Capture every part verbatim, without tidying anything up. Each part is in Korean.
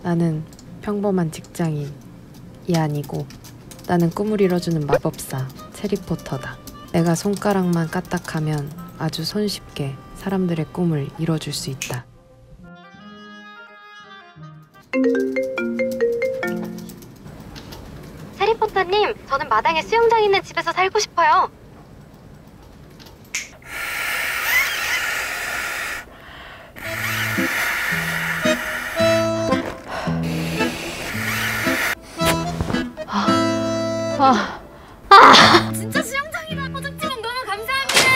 나는 평범한 직장인이 아니고 나는 꿈을 이뤄주는 마법사 체리포터다. 내가 손가락만 까딱하면 아주 손쉽게 사람들의 꿈을 이뤄줄 수 있다. 체리포터님, 저는 마당에 수영장 있는 집에서 살고 싶어요. 아, 아, 진짜 수영장이다. 허접지만 너무 감사합니다.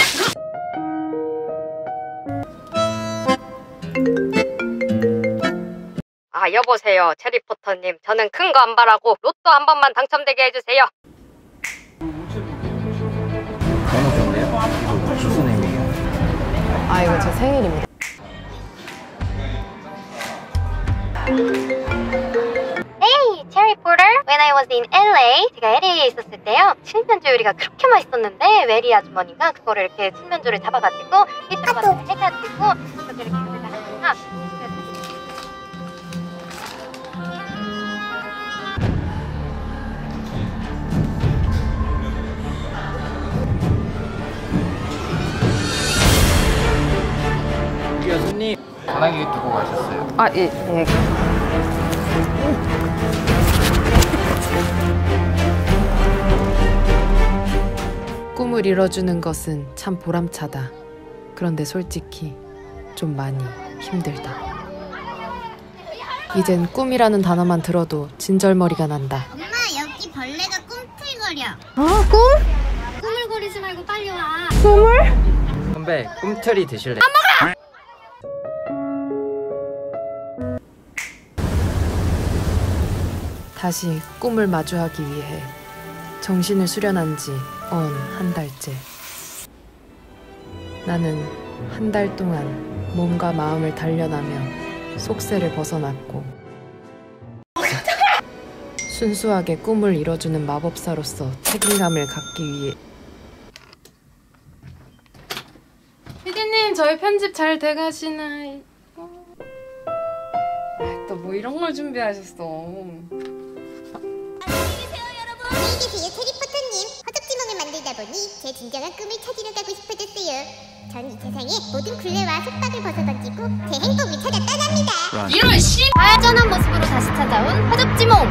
아, 여보세요, 체리포터님. 저는 큰 거 안 바라고 로또 한 번만 당첨되게 해주세요. 번호 좋네요? 이거 무슨 의미예요? 아, 이거 제 생일입니다. Hey, Cherry Porter. When I was in 엘에이, 제가 엘에이에 있었을 때요, 칠면조 요리가 그렇게 맛있었는데 메리 아주머니가 그거를 이렇게 칠면조를 잡아가지고 히트바를 해가지고 이렇게 이렇게 하다가 여기요 손님, 전화기 두고 가셨어요. 아, 예, 예. 꿈을 이뤄주는 것은 참 보람차다. 그런데 솔직히 좀 많이 힘들다. 이젠 꿈이라는 단어만 들어도 진절머리가 난다. 엄마, 여기 벌레가 꿈틀거려. 아, 꿈? 꾸물거리지 말고 빨리 와. 꿈을? 선배, 꿈틀이 드실래요? 다시 꿈을 마주하기 위해 정신을 수련한 지 언 한 달째. 나는 한 달 동안 몸과 마음을 단련하며 속세를 벗어났고 순수하게 꿈을 이뤄주는 마법사로서 책임감을 갖기 위해. 피디님, 저희 편집 잘 돼가시나요? 또 뭐 이런 걸 준비하셨어. 안녕히 계세요, 체리포터님. 허접지몽을 만들다 보니 제 진정한 꿈을 찾으러 가고 싶어졌어요. 전 이 세상의 모든 굴레와 속박을 벗어던지고 제 행복을 찾아 떠납니다. 이런 씨! 발전한 모습으로 다시 찾아온 허접지몽.